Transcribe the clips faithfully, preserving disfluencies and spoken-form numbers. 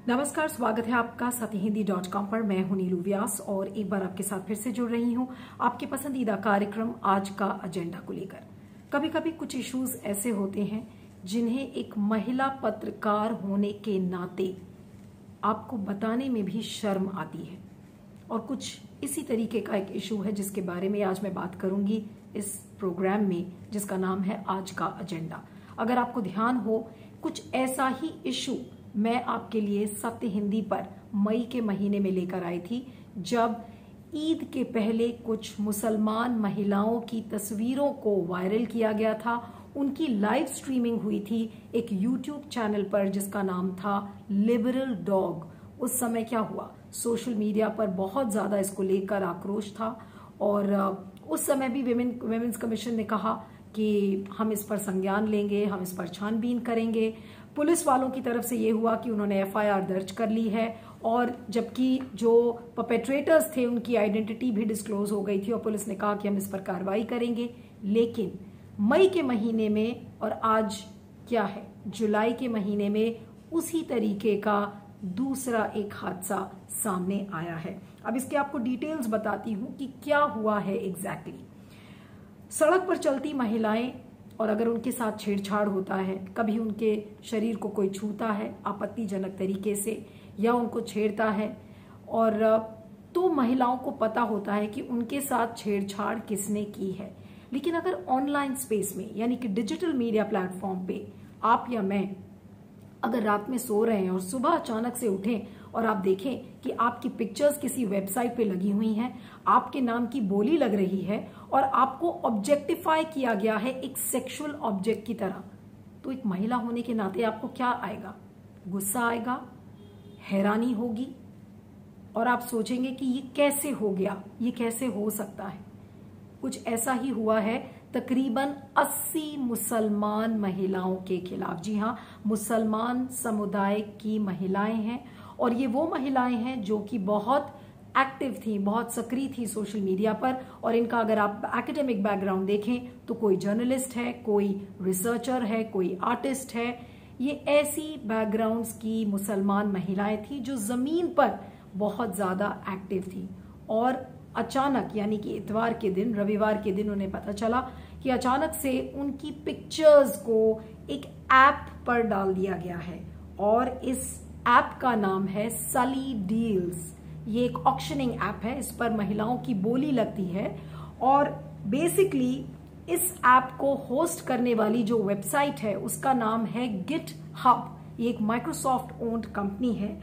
नमस्कार, स्वागत है आपका सत्य हिंदी डॉट कॉम पर। मैं हूं नीलू व्यास और एक बार आपके साथ फिर से जुड़ रही हूं आपके पसंदीदा कार्यक्रम आज का एजेंडा को लेकर। कभी कभी कुछ इश्यूज ऐसे होते हैं जिन्हें एक महिला पत्रकार होने के नाते आपको बताने में भी शर्म आती है, और कुछ इसी तरीके का एक इशू है जिसके बारे में आज मैं बात करूंगी इस प्रोग्राम में, जिसका नाम है आज का एजेंडा। अगर आपको ध्यान हो, कुछ ऐसा ही इशू मैं आपके लिए सत्य हिंदी पर मई के महीने में लेकर आई थी, जब ईद के पहले कुछ मुसलमान महिलाओं की तस्वीरों को वायरल किया गया था। उनकी लाइव स्ट्रीमिंग हुई थी एक यूट्यूब चैनल पर जिसका नाम था लिबरल डॉग। उस समय क्या हुआ, सोशल मीडिया पर बहुत ज्यादा इसको लेकर आक्रोश था, और उस समय भी विमेन विमेन्स कमीशन ने कहा कि हम इस पर संज्ञान लेंगे, हम इस पर छानबीन करेंगे। पुलिस वालों की तरफ से ये हुआ कि उन्होंने एफ आई आर दर्ज कर ली है, और जबकि जो परपेट्रेटर्स थे उनकी आइडेंटिटी भी डिस्क्लोज हो गई थी और पुलिस ने कहा कि हम इस पर कार्रवाई करेंगे। लेकिन मई के महीने में, और आज क्या है, जुलाई के महीने में, उसी तरीके का दूसरा एक हादसा सामने आया है। अब इसके आपको डिटेल्स बताती हूं कि क्या हुआ है एग्जैक्टली। सड़क पर चलती महिलाएं, और अगर उनके साथ छेड़छाड़ होता है, कभी उनके शरीर को कोई छूता है आपत्तिजनक तरीके से या उनको छेड़ता है, और तो महिलाओं को पता होता है कि उनके साथ छेड़छाड़ किसने की है। लेकिन अगर ऑनलाइन स्पेस में, यानी कि डिजिटल मीडिया प्लेटफॉर्म पे आप या मैं अगर रात में सो रहे हैं और सुबह अचानक से उठें और आप देखें कि आपकी पिक्चर्स किसी वेबसाइट पे लगी हुई हैं, आपके नाम की बोली लग रही है और आपको ऑब्जेक्टिफाई किया गया है एक सेक्सुअल ऑब्जेक्ट की तरह, तो एक महिला होने के नाते आपको क्या आएगा? गुस्सा आएगा, हैरानी होगी, और आप सोचेंगे कि ये कैसे हो गया, ये कैसे हो सकता है। कुछ ऐसा ही हुआ है तकरीबन अस्सी मुसलमान महिलाओं के खिलाफ। जी हाँ, मुसलमान समुदाय की महिलाएं हैं, और ये वो महिलाएं हैं जो कि बहुत एक्टिव थी, बहुत सक्रिय थी सोशल मीडिया पर। और इनका अगर आप एकेडमिक बैकग्राउंड देखें तो कोई जर्नलिस्ट है, कोई रिसर्चर है, कोई आर्टिस्ट है। ये ऐसी बैकग्राउंड्स की मुसलमान महिलाएं थी जो जमीन पर बहुत ज्यादा एक्टिव थी। और अचानक, यानी कि इतवार के दिन, रविवार के दिन, उन्हें पता चला कि अचानक से उनकी पिक्चर्स को एक ऐप पर डाल दिया गया है, और इस ऐप का नाम है सली डील्स। ये एक ऑक्शनिंग ऐप है, इस पर महिलाओं की बोली लगती है, और बेसिकली इस ऐप को होस्ट करने वाली जो वेबसाइट है उसका नाम है गिट हब। ये एक माइक्रोसॉफ्ट ओन्ड कंपनी है,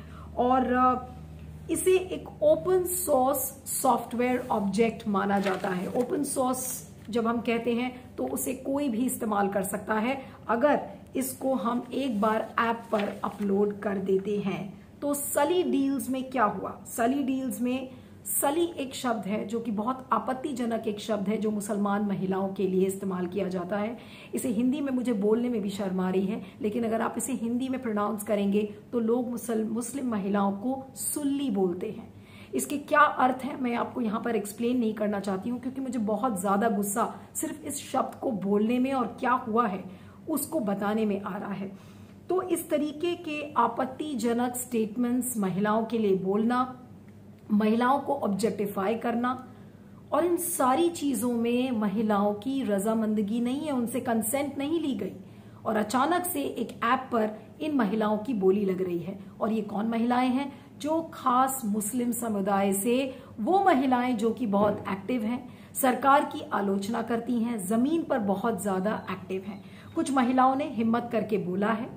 और इसे एक ओपन सोर्स सॉफ्टवेयर ऑब्जेक्ट माना जाता है। ओपन सोर्स जब हम कहते हैं तो उसे कोई भी इस्तेमाल कर सकता है अगर इसको हम एक बार ऐप पर अपलोड कर देते हैं। तो सली डील्स में क्या हुआ? सली डील्स में सली एक शब्द है जो कि बहुत आपत्तिजनक एक शब्द है, जो मुसलमान महिलाओं के लिए इस्तेमाल किया जाता है। इसे हिंदी में मुझे बोलने में भी शर्म आ रही है, लेकिन अगर आप इसे हिंदी में प्रोनाउंस करेंगे तो लोग मुस्लिम महिलाओं को सुल्ली बोलते हैं। इसके क्या अर्थ है मैं आपको यहाँ पर एक्सप्लेन नहीं करना चाहती हूँ, क्योंकि मुझे बहुत ज्यादा गुस्सा सिर्फ इस शब्द को बोलने में और क्या हुआ है उसको बताने में आ रहा है। तो इस तरीके के आपत्तिजनक स्टेटमेंट्स महिलाओं के लिए बोलना, महिलाओं को ऑब्जेक्टिफाई करना, और इन सारी चीजों में महिलाओं की रजामंदगी नहीं है, उनसे कंसेंट नहीं ली गई, और अचानक से एक ऐप पर इन महिलाओं की बोली लग रही है। और ये कौन महिलाएं हैं? जो खास मुस्लिम समुदाय से वो महिलाएं जो कि बहुत एक्टिव हैं, सरकार की आलोचना करती हैं, जमीन पर बहुत ज्यादा एक्टिव हैं। कुछ महिलाओं ने हिम्मत करके बोला है,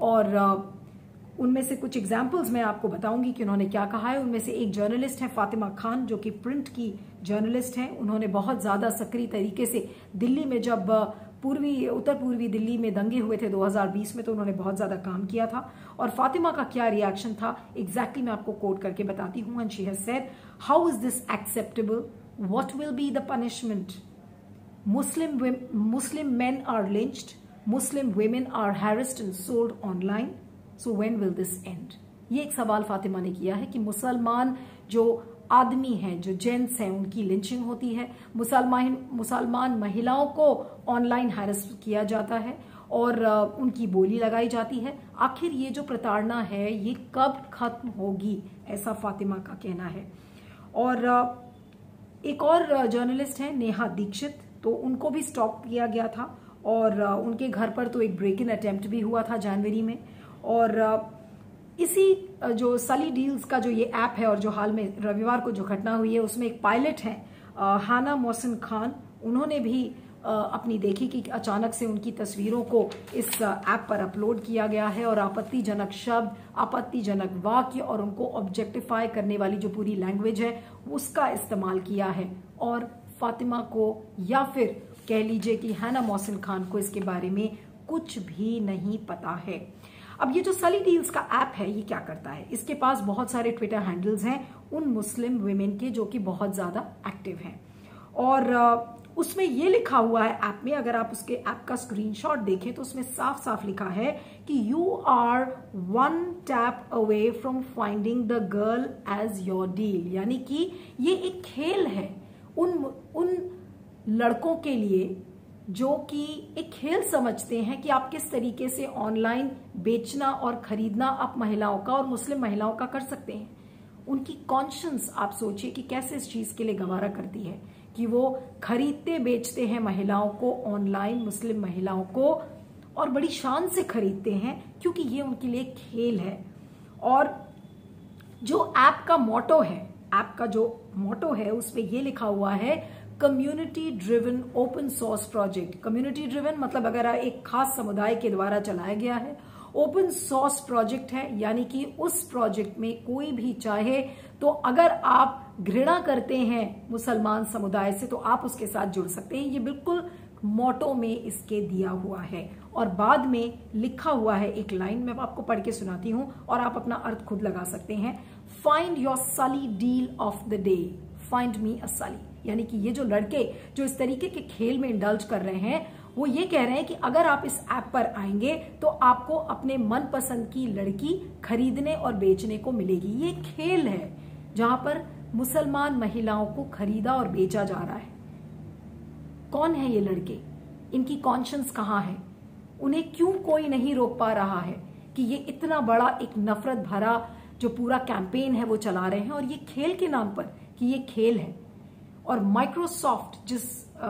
और उनमें से कुछ एग्जाम्पल्स मैं आपको बताऊंगी कि उन्होंने क्या कहा है। उनमें से एक जर्नलिस्ट है फातिमा खान, जो कि प्रिंट की जर्नलिस्ट हैं। उन्होंने बहुत ज्यादा सक्रिय तरीके से दिल्ली में, जब पूर्वी उत्तर पूर्वी दिल्ली में दंगे हुए थे दो हज़ार बीस में, तो उन्होंने बहुत ज्यादा काम किया था। और फातिमा का क्या रिएक्शन था एग्जैक्टली मैं आपको कोट करके बताती हूँ। And she has said, how is this acceptable? What will be the punishment? Muslim Muslim men are lynched, Muslim women are harassed and sold online. So when will this end? ये एक सवाल फातिमा ने किया है कि मुसलमान जो आदमी हैं, जो जेंट्स हैं, उनकी लिंचिंग होती है, मुसलमान मुसलमान महिलाओं को ऑनलाइन हैरेस किया जाता है और उनकी बोली लगाई जाती है। आखिर ये जो प्रताड़ना है ये कब खत्म होगी, ऐसा फातिमा का कहना है। और एक और जर्नलिस्ट हैं नेहा दीक्षित, तो उनको भी स्टॉप किया गया था और उनके घर पर तो एक ब्रेक इन अटेम्प्ट भी हुआ था जनवरी में। और इसी जो सली डील्स का जो ये ऐप है और जो हाल में रविवार को जो घटना हुई है उसमें एक पायलट है हाना मोहसिन खान, उन्होंने भी अपनी देखी कि अचानक से उनकी तस्वीरों को इस ऐप पर अपलोड किया गया है और आपत्तिजनक शब्द, आपत्तिजनक वाक्य और उनको ऑब्जेक्टिफाई करने वाली जो पूरी लैंग्वेज है उसका इस्तेमाल किया है। और फातिमा को या फिर कह लीजिए कि हाना मोहसिन खान को इसके बारे में कुछ भी नहीं पता है। अब ये जो सली डील्स का ऐप है ये क्या करता है, इसके पास बहुत सारे ट्विटर हैंडल्स हैं उन मुस्लिम विमेन के जो कि बहुत ज्यादा एक्टिव हैं। और उसमें ये लिखा हुआ है ऐप में, अगर आप उसके ऐप का स्क्रीनशॉट देखें तो उसमें साफ साफ लिखा है कि you are one tap away from finding the girl as your deal, यानी कि ये एक खेल है उन उन लड़कों के लिए जो कि एक खेल समझते हैं कि आप किस तरीके से ऑनलाइन बेचना और खरीदना आप महिलाओं का और मुस्लिम महिलाओं का कर सकते हैं। उनकी कॉन्शियंस आप सोचिए कि कैसे इस चीज के लिए गवारा करती है कि वो खरीदते बेचते हैं महिलाओं को ऑनलाइन, मुस्लिम महिलाओं को, और बड़ी शान से खरीदते हैं क्योंकि ये उनके लिए खेल है। और जो ऐप का मोटो है, ऐप का जो मोटो है उसमें ये लिखा हुआ है community driven open source project. Community driven मतलब अगर एक खास समुदाय के द्वारा चलाया गया है, ओपन सोर्स प्रोजेक्ट है यानी कि उस प्रोजेक्ट में कोई भी चाहे तो अगर आप घृणा करते हैं मुसलमान समुदाय से तो आप उसके साथ जुड़ सकते हैं। ये बिल्कुल मोटो में इसके दिया हुआ है। और बाद में लिखा हुआ है एक लाइन, मैं आपको पढ़ के सुनाती हूं और आप अपना अर्थ खुद लगा सकते हैं। फाइंड योर सली deal of the day, find me a सली। यानी कि ये जो लड़के जो इस तरीके के खेल में इंडल्ज कर रहे हैं वो ये कह रहे हैं कि अगर आप इस ऐप पर आएंगे तो आपको अपने मनपसंद की लड़की खरीदने और बेचने को मिलेगी। ये खेल है जहां पर मुसलमान महिलाओं को खरीदा और बेचा जा रहा है। कौन है ये लड़के, इनकी कॉन्शियंस कहां है, उन्हें क्यों कोई नहीं रोक पा रहा है कि ये इतना बड़ा एक नफरत भरा जो पूरा कैंपेन है वो चला रहे हैं और ये खेल के नाम पर कि ये खेल है। और माइक्रोसॉफ्ट जिस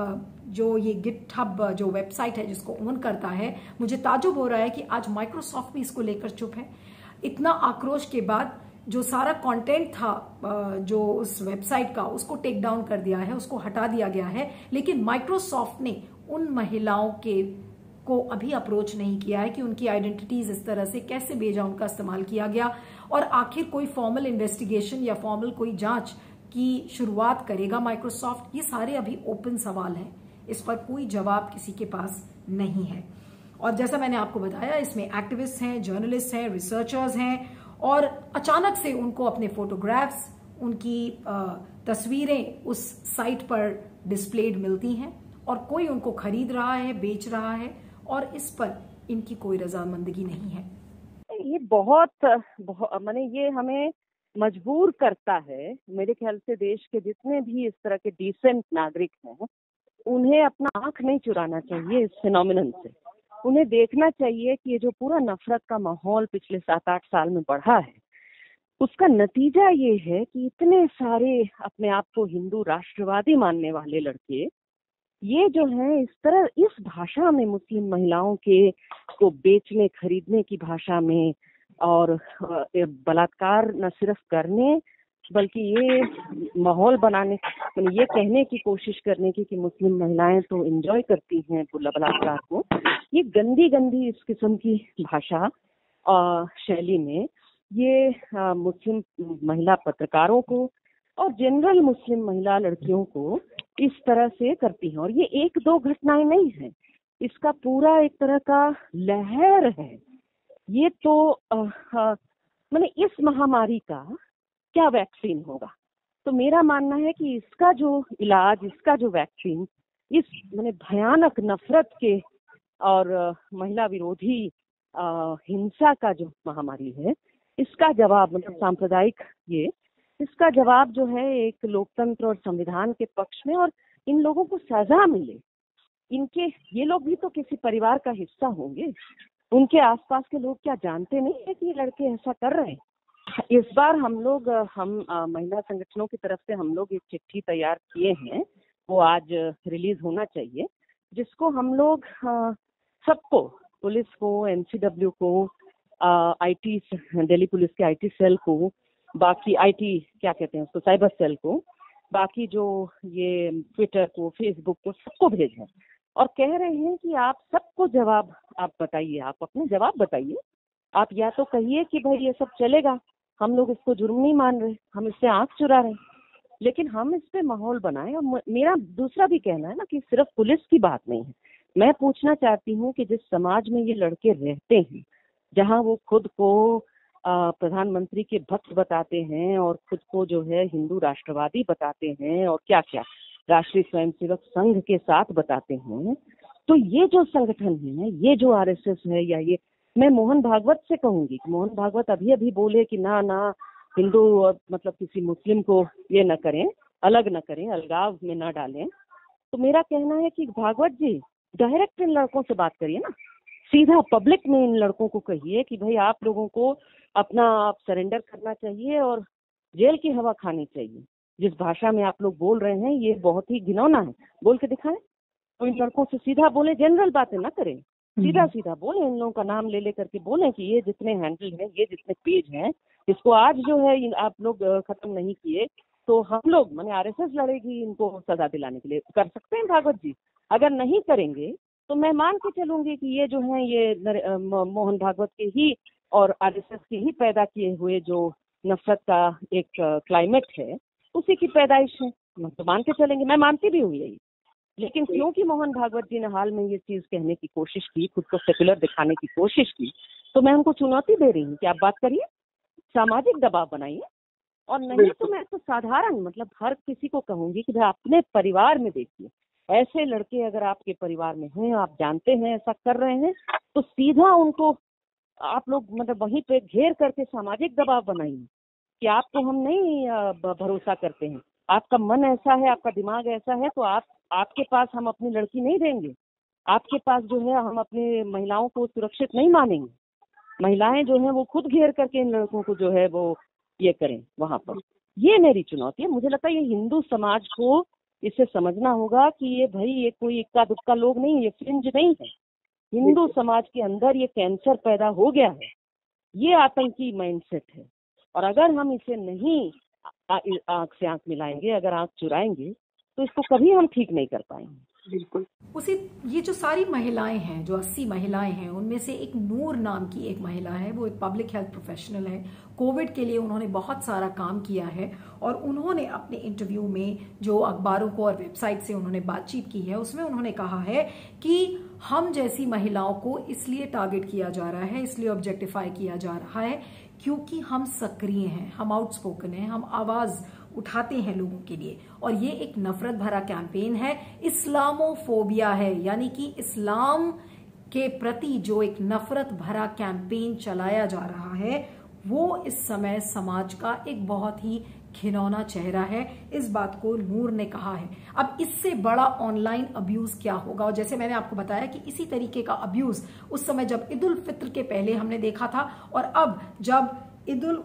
जो ये गिटहब जो वेबसाइट है जिसको ओन करता है, मुझे ताजुब हो रहा है कि आज माइक्रोसॉफ्ट भी इसको लेकर चुप है। इतना आक्रोश के बाद जो सारा कंटेंट था जो उस वेबसाइट का उसको टेक डाउन कर दिया है, उसको हटा दिया गया है, लेकिन माइक्रोसॉफ्ट ने उन महिलाओं के को अभी अप्रोच नहीं किया है कि उनकी आइडेंटिटीज इस तरह से कैसे भेजा, उनका इस्तेमाल किया गया और आखिर कोई फॉर्मल इन्वेस्टिगेशन या फॉर्मल कोई जांच की शुरुआत करेगा माइक्रोसॉफ्ट। ये सारे अभी ओपन सवाल हैं, इस पर कोई जवाब किसी के पास नहीं है। और जैसा मैंने आपको बताया इसमें एक्टिविस्ट हैं, जर्नलिस्ट हैं, रिसर्चर्स हैं और अचानक से उनको अपने फोटोग्राफ्स, उनकी तस्वीरें उस साइट पर डिस्प्लेड मिलती हैं और कोई उनको खरीद रहा है, बेच रहा है और इस पर इनकी कोई रजामंदगी नहीं है। ये बहुत, बहुत माने ये हमें मजबूर करता है, मेरे ख्याल से देश के जितने भी इस तरह के डिसेंट नागरिक हैं उन्हें अपना आंख नहीं चुराना चाहिए इस फिनोमिनन से। उन्हें देखना चाहिए कि ये जो पूरा नफरत का माहौल पिछले सात आठ साल में बढ़ा है उसका नतीजा ये है कि इतने सारे अपने आप को हिंदू राष्ट्रवादी मानने वाले लड़के ये जो है इस तरह इस भाषा में मुस्लिम महिलाओं के को बेचने खरीदने की भाषा में और बलात्कार न सिर्फ करने बल्कि ये माहौल बनाने, ये कहने की कोशिश करने की कि मुस्लिम महिलाएं तो एंजॉय करती हैं बलात्कार को, ये गंदी गंदी इस किस्म की भाषा और शैली में ये आ, मुस्लिम महिला पत्रकारों को और जनरल मुस्लिम महिला लड़कियों को इस तरह से करती हैं। और ये एक दो घटनाएं नहीं है, इसका पूरा एक तरह का लहर है। ये तो मैंने इस महामारी का क्या वैक्सीन होगा, तो मेरा मानना है कि इसका जो इलाज, इसका जो वैक्सीन इस मैंने भयानक नफरत के और महिला विरोधी हिंसा का जो महामारी है इसका जवाब मतलब सांप्रदायिक ये इसका जवाब जो है एक लोकतंत्र और संविधान के पक्ष में, और इन लोगों को सजा मिले। इनके ये लोग भी तो किसी परिवार का हिस्सा होंगे, उनके आसपास के लोग क्या जानते नहीं है कि ये लड़के ऐसा कर रहे हैं? इस बार हम लोग हम आ, महिला संगठनों की तरफ से हम लोग एक चिट्ठी तैयार किए हैं, वो आज रिलीज होना चाहिए, जिसको हम लोग आ, सबको, पुलिस को, एनसीडब्ल्यू को, आईटी, दिल्ली पुलिस के आईटी सेल को, बाकी आईटी क्या कहते हैं उसको, साइबर सेल को, बाकी जो ये ट्विटर को, फेसबुक को, सबको भेजें और कह रहे हैं कि आप सबको जवाब आप बताइए, आप अपने जवाब बताइए। आप या तो कहिए कि भाई ये सब चलेगा, हम लोग इसको जुर्म नहीं मान रहे, हम इससे आंख चुरा रहे, लेकिन हम इस पे माहौल बनाएं। और मेरा दूसरा भी कहना है ना कि सिर्फ पुलिस की बात नहीं है, मैं पूछना चाहती हूँ कि जिस समाज में ये लड़के रहते हैं, जहाँ वो खुद को प्रधानमंत्री के भक्त बताते हैं और खुद को जो है हिंदू राष्ट्रवादी बताते हैं और क्या क्या राष्ट्रीय स्वयंसेवक संघ के साथ बताते हैं, तो ये जो संगठन है, ये जो आरएसएस है, या ये मैं मोहन भागवत से कहूंगी कि मोहन भागवत अभी अभी बोले कि ना ना हिंदू और मतलब किसी मुस्लिम को ये न करें, अलग न करें, अलगाव में न डालें। तो मेरा कहना है कि भागवत जी डायरेक्ट इन लड़कों से बात करिए ना, सीधा पब्लिक में इन लड़कों को कहिए कि भाई आप लोगों को अपना आप सरेंडर करना चाहिए और जेल की हवा खानी चाहिए। जिस भाषा में आप लोग बोल रहे हैं ये बहुत ही घिनौना है, बोल के दिखाएं। तो इन लड़कों से सीधा बोले, जनरल बातें ना करें, सीधा सीधा बोले, इन लोगों का नाम ले लेकर के बोले कि ये जितने हैंडल हैं, ये जितने पेज हैं, इसको आज जो है आप लोग खत्म नहीं किए तो हम लोग माने आरएसएस लड़ेगी इनको सजा दिलाने के लिए। कर सकते हैं भागवत जी? अगर नहीं करेंगे तो मैं मान के चलूंगी कि ये जो है ये मोहन भागवत के ही और आरएसएस के ही पैदा किए हुए जो नफरत का एक क्लाइमेट है उसी की पैदाइश है, तो मान के चलेंगे। मैं मानती भी हूँ यही, लेकिन क्योंकि मोहन भागवत जी ने हाल में ये चीज कहने की कोशिश की, खुद को सेक्युलर दिखाने की कोशिश की, तो मैं उनको चुनौती दे रही हूँ कि आप बात करिए, सामाजिक दबाव बनाइए। और नहीं तो मैं तो साधारण मतलब हर किसी को कहूंगी कि भाई अपने परिवार में देखिए, ऐसे लड़के अगर आपके परिवार में हैं, आप जानते हैं ऐसा कर रहे हैं, तो सीधा उनको आप लोग मतलब वहीं पे घेर करके सामाजिक दबाव बनाइए कि आपको हम नहीं भरोसा करते हैं, आपका मन ऐसा है, आपका दिमाग ऐसा है, तो आप आपके पास हम अपनी लड़की नहीं देंगे, आपके पास जो है हम अपने महिलाओं को सुरक्षित नहीं मानेंगे। महिलाएं जो है वो खुद घेर करके इन लड़कों को जो है वो ये करें वहां पर। ये मेरी चुनौती है। मुझे लगता है ये हिंदू समाज को इसे समझना होगा कि ये भाई ये कोई इक्का दुक्का लोग नहीं, ये फ्रिंज नहीं है, हिंदू समाज के अंदर ये कैंसर पैदा हो गया है, ये आतंकी माइंडसेट है। और अगर हम इसे नहीं आंख से आंख मिलाएंगे, अगर आंख चुराएंगे, तो इसको कभी हम ठीक नहीं कर पाएंगे। बिल्कुल। उसी ये जो सारी महिलाएं हैं, जो अस्सी महिलाएं हैं, उनमें से एक नूर नाम की एक महिला है, वो एक पब्लिक हेल्थ प्रोफेशनल है। कोविड के लिए उन्होंने बहुत सारा काम किया है और उन्होंने अपने इंटरव्यू में जो अखबारों को और वेबसाइट से उन्होंने बातचीत की है, उसमें उन्होंने कहा है कि हम जैसी महिलाओं को इसलिए टारगेट किया जा रहा है, इसलिए ऑब्जेक्टिफाई किया जा रहा है क्योंकि हम सक्रिय हैं, हम आउटस्पोकन हैं, हम आवाज उठाते हैं लोगों के लिए। और ये एक नफरत भरा कैंपेन है, इस्लामोफोबिया है, यानी कि इस्लाम के प्रति जो एक नफरत भरा कैंपेन चलाया जा रहा है वो इस समय समाज का एक बहुत ही घिनौना चेहरा है। इस बात को नूर ने कहा है। अब इससे बड़ा ऑनलाइन अब्यूज क्या होगा? और जैसे मैंने आपको बताया कि इसी तरीके का अब्यूज उस समय जब ईद उल फित्र के पहले हमने देखा था, और अब जब ईद उल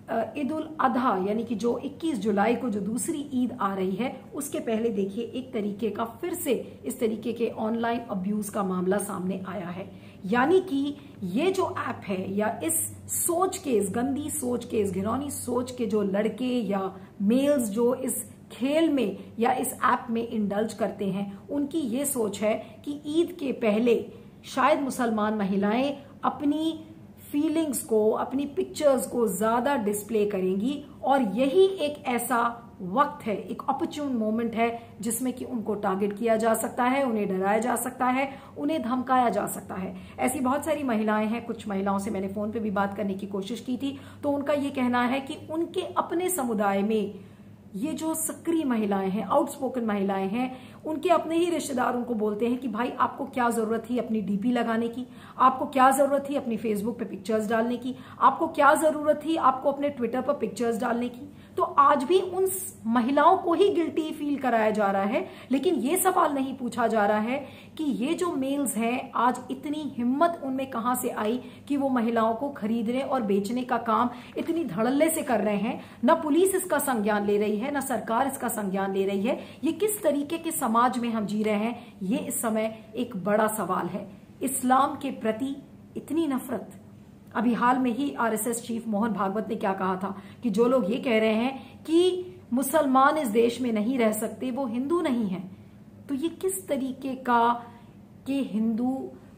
ईद उल अधा यानी कि जो इक्कीस जुलाई को जो दूसरी ईद आ रही है, उसके पहले देखिए एक तरीके का फिर से इस तरीके के ऑनलाइन अब्यूज का मामला सामने आया है। यानी कि ये जो ऐप है, या इस सोच के, इस गंदी सोच के, इस घिनौनी सोच के जो लड़के या मेल्स जो इस खेल में या इस ऐप में इंडल्ज करते हैं, उनकी ये सोच है कि ईद के पहले शायद मुसलमान महिलाएं अपनी फीलिंग्स को, अपनी पिक्चर्स को ज्यादा डिस्प्ले करेंगी, और यही एक ऐसा वक्त है, एक अपॉर्चुन मोमेंट है जिसमें कि उनको टारगेट किया जा सकता है, उन्हें डराया जा सकता है, उन्हें धमकाया जा सकता है। ऐसी बहुत सारी महिलाएं हैं। कुछ महिलाओं से मैंने फोन पे भी बात करने की कोशिश की थी, तो उनका ये कहना है कि उनके अपने समुदाय में ये जो सक्रिय महिलाएं हैं, आउटस्पोकन महिलाएं हैं, उनके अपने ही रिश्तेदार उनको बोलते हैं कि भाई आपको क्या जरूरत थी अपनी डीपी लगाने की, आपको क्या जरूरत थी अपनी फेसबुक पे पिक्चर्स डालने की, आपको क्या जरूरत थी आपको अपने ट्विटर पर पिक्चर्स डालने की। तो आज भी उन महिलाओं को ही गिल्टी फील कराया जा रहा है, लेकिन ये सवाल नहीं पूछा जा रहा है कि ये जो मेल्स हैं आज इतनी हिम्मत उनमें कहां से आई कि वो महिलाओं को खरीदने और बेचने का काम इतनी धड़ल्ले से कर रहे हैं। न पुलिस इसका संज्ञान ले रही है, न सरकार इसका संज्ञान ले रही है। ये किस तरीके के समाज में हम जी रहे हैं, ये इस समय एक बड़ा सवाल है। इस्लाम के प्रति इतनी नफरत। अभी हाल में ही आरएसएस चीफ मोहन भागवत ने क्या कहा था कि जो लोग ये कह रहे हैं कि मुसलमान इस देश में नहीं रह सकते वो हिंदू नहीं है। तो ये किस तरीके का कि हिंदू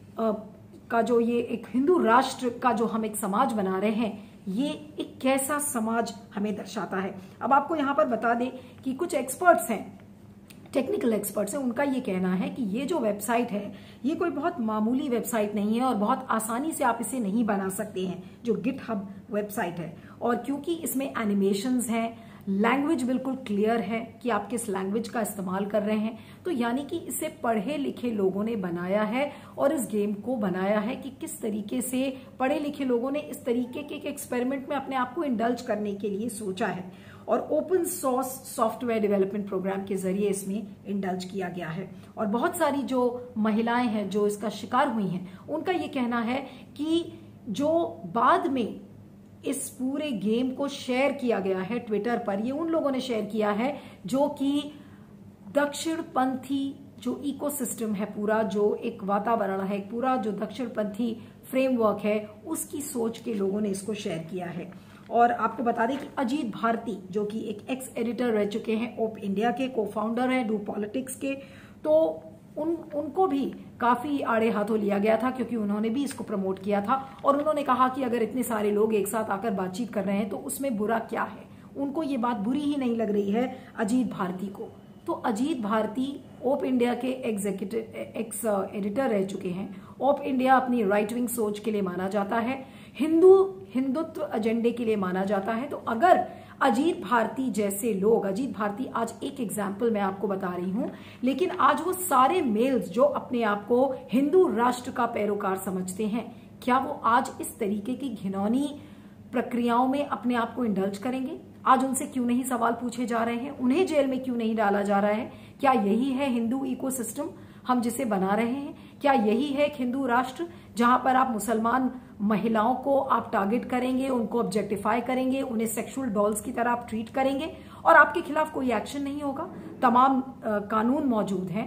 का जो ये एक हिंदू राष्ट्र का जो हम एक समाज बना रहे हैं, ये एक कैसा समाज हमें दर्शाता है। अब आपको यहां पर बता दें कि कुछ एक्सपर्ट्स हैं, टेक्निकल एक्सपर्ट्स हैं, उनका ये कहना है कि ये जो वेबसाइट है ये कोई बहुत मामूली वेबसाइट नहीं है और बहुत आसानी से आप इसे नहीं बना सकते हैं, जो गिटहब वेबसाइट है। और क्योंकि इसमें एनिमेशंस हैं, लैंग्वेज बिल्कुल क्लियर है कि आप किस लैंग्वेज का इस्तेमाल कर रहे हैं, तो यानी कि इसे पढ़े लिखे लोगों ने बनाया है और इस गेम को बनाया है कि किस तरीके से पढ़े लिखे लोगों ने इस तरीके के एक्सपेरिमेंट में अपने आप को इंडल्ज करने के लिए सोचा है और open source software development program के जरिए इसमें इंडल्ज किया गया है। और बहुत सारी जो महिलाएं हैं जो इसका शिकार हुई हैं, उनका ये कहना है कि जो बाद में इस पूरे गेम को शेयर किया गया है ट्विटर पर, ये उन लोगों ने शेयर किया है जो कि दक्षिणपंथी जो इकोसिस्टम है, पूरा जो एक वातावरण है, पूरा जो दक्षिणपंथी फ्रेमवर्क है, उसकी सोच के लोगों ने इसको शेयर किया है। और आपको बता दें कि अजीत भारती जो कि एक एक्स एडिटर रह चुके हैं, ओप इंडिया के को फाउंडर हैं, डू पॉलिटिक्स के, तो उन उनको भी काफी आड़े हाथों लिया गया था क्योंकि उन्होंने भी इसको प्रमोट किया था। और उन्होंने कहा कि अगर इतने सारे लोग एक साथ आकर बातचीत कर रहे हैं तो उसमें बुरा क्या है। उनको ये बात बुरी ही नहीं लग रही है अजीत भारती को। तो अजीत भारती ओप इंडिया के एग्जीक्यूटिव एक्स एडिटर रह चुके हैं। ओप इंडिया अपनी राइट विंग सोच के लिए माना जाता है, हिंदू हिंदुत्व एजेंडे के लिए माना जाता है। तो अगर अजीत भारती जैसे लोग, अजीत भारती आज एक एग्जाम्पल मैं आपको बता रही हूं, लेकिन आज वो सारे मेल्स जो अपने आप को हिंदू राष्ट्र का पैरोकार समझते हैं, क्या वो आज इस तरीके की घिनौनी प्रक्रियाओं में अपने आप को इंडल्ज करेंगे? आज उनसे क्यों नहीं सवाल पूछे जा रहे हैं? उन्हें जेल में क्यों नहीं डाला जा रहा है? क्या यही है हिंदू इकोसिस्टम हम जिसे बना रहे हैं? क्या यही है एक हिंदू राष्ट्र जहां पर आप मुसलमान महिलाओं को आप टारगेट करेंगे, उनको ऑब्जेक्टिफाई करेंगे, उन्हें सेक्सुअल डॉल्स की तरह आप ट्रीट करेंगे और आपके खिलाफ कोई एक्शन नहीं होगा? तमाम आ, कानून मौजूद हैं।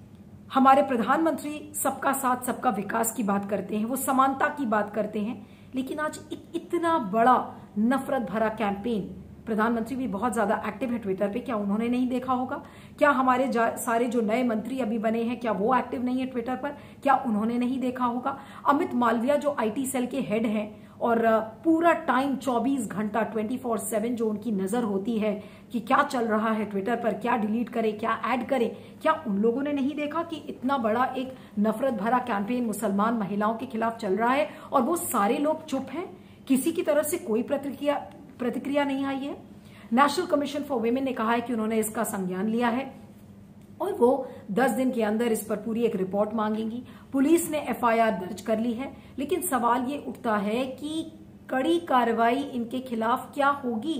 हमारे प्रधानमंत्री सबका साथ सबका विकास की बात करते हैं, वो समानता की बात करते हैं, लेकिन आज इतना बड़ा नफरत भरा कैंपेन, प्रधानमंत्री भी बहुत ज्यादा एक्टिव है ट्विटर पे, क्या उन्होंने नहीं देखा होगा? क्या हमारे सारे जो नए मंत्री अभी बने हैं क्या वो एक्टिव नहीं है ट्विटर पर? क्या उन्होंने नहीं देखा होगा? अमित मालविया जो आईटी सेल के हेड हैं और पूरा टाइम चौबीस घंटा ट्वेंटी फोर सेवन जो उनकी नजर होती है कि क्या चल रहा है ट्विटर पर, क्या डिलीट करे, क्या ऐड करे, क्या उन लोगों ने नहीं देखा कि इतना बड़ा एक नफरत भरा कैंपेन मुसलमान महिलाओं के खिलाफ चल रहा है और वो सारे लोग चुप हैं? किसी की तरफ से कोई प्रतिक्रिया प्रतिक्रिया नहीं आई है। नेशनल कमीशन फॉर वुमेन ने कहा है कि उन्होंने इसका संज्ञान लिया है और वो दस दिन के अंदर इस पर पूरी एक रिपोर्ट मांगेंगी। पुलिस ने एफआईआर दर्ज कर ली है, लेकिन सवाल ये उठता है कि कड़ी कार्रवाई इनके खिलाफ क्या होगी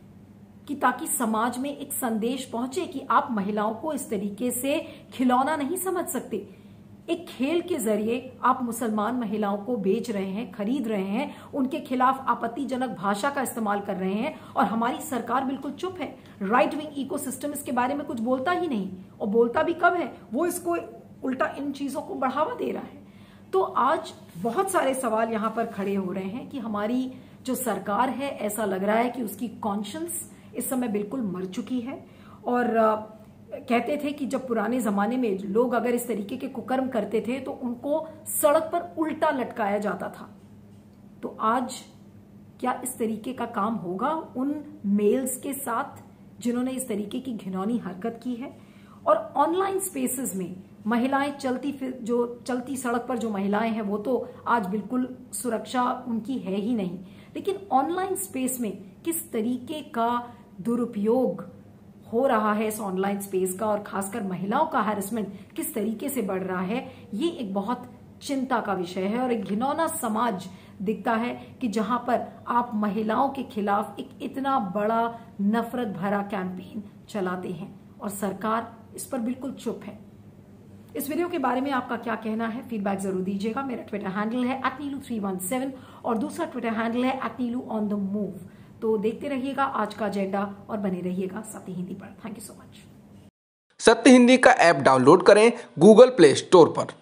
कि ताकि समाज में एक संदेश पहुंचे कि आप महिलाओं को इस तरीके से खिलौना नहीं समझ सकते। एक खेल के जरिए आप मुसलमान महिलाओं को बेच रहे हैं, खरीद रहे हैं, उनके खिलाफ आपत्तिजनक भाषा का इस्तेमाल कर रहे हैं और हमारी सरकार बिल्कुल चुप है। राइट विंग इकोसिस्टम इसके बारे में कुछ बोलता ही नहीं, और बोलता भी कब है, वो इसको उल्टा इन चीजों को बढ़ावा दे रहा है। तो आज बहुत सारे सवाल यहां पर खड़े हो रहे हैं कि हमारी जो सरकार है, ऐसा लग रहा है कि उसकी कॉन्शियंस इस समय बिल्कुल मर चुकी है। और कहते थे कि जब पुराने जमाने में लोग अगर इस तरीके के कुकर्म करते थे तो उनको सड़क पर उल्टा लटकाया जाता था। तो आज क्या इस तरीके का काम होगा उन मेल्स के साथ जिन्होंने इस तरीके की घिनौनी हरकत की है? और ऑनलाइन स्पेसेस में महिलाएं चलती जो चलती सड़क पर जो महिलाएं हैं वो तो आज बिल्कुल सुरक्षा उनकी है ही नहीं, लेकिन ऑनलाइन स्पेस में किस तरीके का दुरुपयोग हो रहा है इस ऑनलाइन स्पेस का और खासकर महिलाओं का हैरेसमेंट किस तरीके से बढ़ रहा है, ये एक बहुत चिंता का विषय है और एक घिनौना समाज दिखता है कि जहां पर आप महिलाओं के खिलाफ एक इतना बड़ा नफरत भरा कैंपेन चलाते हैं और सरकार इस पर बिल्कुल चुप है। इस वीडियो के बारे में आपका क्या कहना है, फीडबैक जरूर दीजिएगा। मेरा ट्विटर हैंडल है at Neelu three one seven और दूसरा ट्विटर हैंडल है at Neelu on the move. तो देखते रहिएगा आज का एजेंडा और बने रहिएगा सत्य हिंदी पर। Thank you so much. Satya Hindi का ऐप डाउनलोड करें गूगल प्ले स्टोर पर।